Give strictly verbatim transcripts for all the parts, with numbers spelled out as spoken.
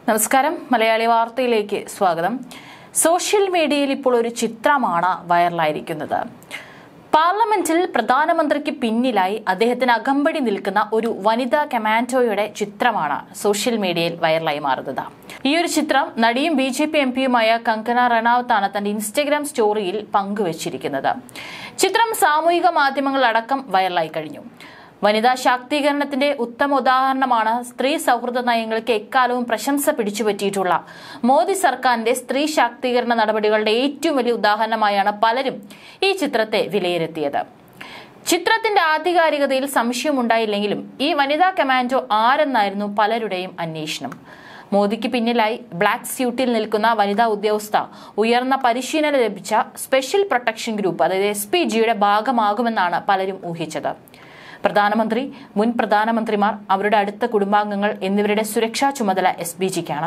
നമസ്കാരം മലയാളി വാർത്തയിലേക്ക് സ്വാഗതം. സോഷ്യൽ മീഡിയയിൽ ഇപ്പോൾ ഒരു ചിത്രമാണ് വൈറലായിരിക്കുന്നത്. പാർലമെന്റിൽ പ്രധാനമന്ത്രിക്ക് പിന്നിലായി അദ്ദേഹത്തിന് അകമ്പടി നിൽക്കുന്ന ഒരു വനിതാ കമാൻഡോയുടെ ചിത്രമാണ് സോഷ്യൽ മീഡിയയിൽ വൈറലായി മാറുന്നത്. ഈ ഒരു ചിത്രം നടിയും ബി ജെ പി എം പിയുമായ കങ്കന റണൌത്താണ് തന്റെ ഇൻസ്റ്റഗ്രാം സ്റ്റോറിയിൽ പങ്കുവച്ചിരിക്കുന്നത്. ചിത്രം സാമൂഹിക മാധ്യമങ്ങളടക്കം വൈറലായി കഴിഞ്ഞു. വനിതാ ശാക്തീകരണത്തിന്റെ ഉത്തമ ഉദാഹരണമാണ് സ്ത്രീ സൗഹൃദ നയങ്ങൾക്ക് എക്കാലവും പ്രശംസ പിടിച്ചുപറ്റിയിട്ടുള്ള മോദി സർക്കാരിന്റെ സ്ത്രീ ശാക്തീകരണ നടപടികളുടെ ഏറ്റവും വലിയ ഉദാഹരണമായാണ് പലരും ഈ ചിത്രത്തെ വിലയിരുത്തിയത്. ചിത്രത്തിന്റെ ആധികാരികതയിൽ സംശയമുണ്ടായില്ലെങ്കിലും ഈ വനിതാ കമാൻഡോ ആരെന്നായിരുന്നു പലരുടെയും അന്വേഷണം. മോദിക്ക് പിന്നിലായി ബ്ലാക്ക് സ്യൂട്ടിൽ നിൽക്കുന്ന വനിതാ ഉദ്യോഗസ്ഥ ഉയർന്ന പരിശീലനം ലഭിച്ച സ്പെഷ്യൽ പ്രൊട്ടക്ഷൻ ഗ്രൂപ്പ് അതായത് എസ് പി ജിയുടെ ഭാഗമാകുമെന്നാണ് പലരും ഊഹിച്ചത്. പ്രധാനമന്ത്രി, മുൻ പ്രധാനമന്ത്രിമാർ, അവരുടെ അടുത്ത കുടുംബാംഗങ്ങൾ എന്നിവരുടെ സുരക്ഷാ ചുമതല എസ് പി ജിക്കാണ്.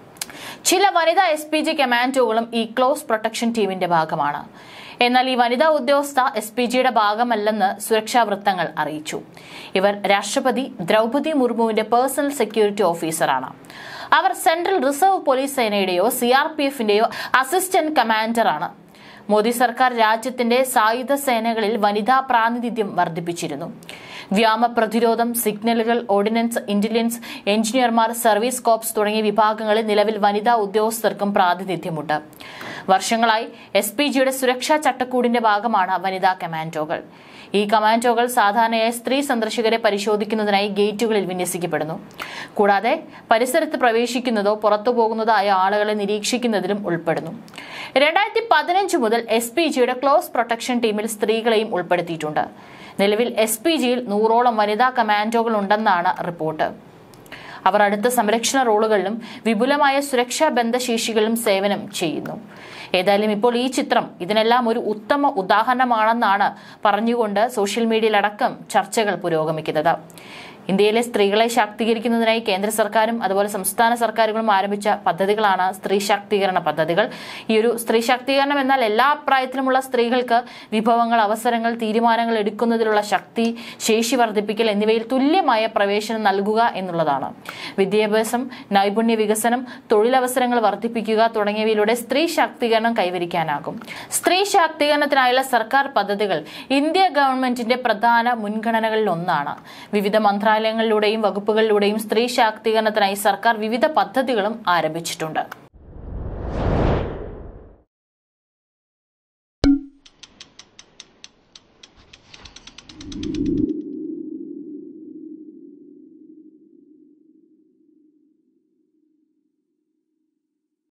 ചില വനിതാ എസ് പി ജി കമാൻഡോകളും ഈ ക്ലോസ് പ്രൊട്ടക്ഷൻ ടീമിന്റെ ഭാഗമാണ്. എന്നാൽ ഈ വനിതാ ഉദ്യോഗസ്ഥ എസ് പി ജിയുടെ ഭാഗമല്ലെന്ന് സുരക്ഷാ വൃത്തങ്ങൾ അറിയിച്ചു. ഇവർ രാഷ്ട്രപതി ദ്രൗപദി മുർമുവിന്റെ പേഴ്സണൽ സെക്യൂരിറ്റി ഓഫീസറാണ്. അവർ സെൻട്രൽ റിസർവ് പോലീസ് സേനയുടെയോ സി ആർ പി എഫിന്റെയോ അസിസ്റ്റന്റ് കമാൻഡറാണ്. മോദി സർക്കാർ രാജ്യത്തിന്റെ സായുധ സേനകളിൽ വനിതാ പ്രാതിനിധ്യം വർദ്ധിപ്പിച്ചിരുന്നു. വ്യോമ പ്രതിരോധം, സിഗ്നലുകൾ, ഓർഡിനൻസ്, ഇന്റലിജൻസ്, എഞ്ചിനീയർമാർ, സർവീസ് കോർപ്സ് തുടങ്ങിയ വിഭാഗങ്ങളിൽ നിലവിൽ വനിതാ ഉദ്യോഗസ്ഥർക്കും പ്രാതിനിധ്യമുണ്ട്. വർഷങ്ങളായി എസ് പി ജിയുടെ സുരക്ഷാ ചട്ടക്കൂടിന്റെ ഭാഗമാണ് വനിതാ കമാൻഡോകൾ. ഈ കമാൻഡോകൾ സാധാരണയായി സ്ത്രീ സന്ദർശകരെ പരിശോധിക്കുന്നതിനായി ഗേറ്റുകളിൽ വിന്യസിക്കപ്പെടുന്നു. കൂടാതെ പരിസരത്ത് പ്രവേശിക്കുന്നതോ പുറത്തു പോകുന്നതോ ആയ ആളുകളെ നിരീക്ഷിക്കുന്നതിലും ഉൾപ്പെടുന്നു. രണ്ടായിരത്തി പതിനഞ്ച് മുതൽ എസ് പി ജിയുടെ ക്ലോസ് പ്രൊട്ടക്ഷൻ ടീമിൽ സ്ത്രീകളെയും ഉൾപ്പെടുത്തിയിട്ടുണ്ട്. നിലവിൽ എസ് പി ജിയിൽ നൂറോളം വനിതാ കമാൻഡോകൾ ഉണ്ടെന്നാണ് റിപ്പോർട്ട്. അവർ അടുത്ത സംരക്ഷണ റോളുകളിലും വിപുലമായ സുരക്ഷാ ബന്ധശേഷികളിലും സേവനം ചെയ്യുന്നു. ഏതായാലും ഇപ്പോൾ ഈ ചിത്രം ഇതിനെല്ലാം ഒരു ഉത്തമ ഉദാഹരണമാണെന്നാണ് പറഞ്ഞുകൊണ്ട് സോഷ്യൽ മീഡിയയിലടക്കം ചർച്ചകൾ പുരോഗമിക്കുന്നത്. ഇന്ത്യയിലെ സ്ത്രീകളെ ശാക്തീകരിക്കുന്നതിനായി കേന്ദ്ര സർക്കാരും അതുപോലെ സംസ്ഥാന സർക്കാരുകളും ആരംഭിച്ച പദ്ധതികളാണ് സ്ത്രീ ശാക്തീകരണ പദ്ധതികൾ. ഈ ഒരു സ്ത്രീ ശാക്തീകരണം എന്നാൽ എല്ലാ പ്രായത്തിലുമുള്ള സ്ത്രീകൾക്ക് വിഭവങ്ങൾ, അവസരങ്ങൾ, തീരുമാനങ്ങൾ എടുക്കുന്നതിലുള്ള ശക്തി, ശേഷി വർദ്ധിപ്പിക്കൽ എന്നിവയിൽ തുല്യമായ പ്രവേശനം നൽകുക എന്നുള്ളതാണ്. വിദ്യാഭ്യാസം, നൈപുണ്യ വികസനം, തൊഴിലവസരങ്ങൾ വർദ്ധിപ്പിക്കുക തുടങ്ങിയവയിലൂടെ സ്ത്രീ ശാക്തീകരണം കൈവരിക്കാനാകും. സ്ത്രീ ശാക്തീകരണത്തിനായുള്ള സർക്കാർ പദ്ധതികൾ ഇന്ത്യ ഗവൺമെന്റിന്റെ പ്രധാന മുൻഗണനകളിൽ ഒന്നാണ്. വിവിധ മന്ത്രാലയങ്ങളിലൂടെയും വകുപ്പുകളിലൂടെയും സ്ത്രീ ശാക്തീകരണത്തിനായി സർക്കാർ വിവിധ പദ്ധതികളും ആരംഭിച്ചിട്ടുണ്ട്.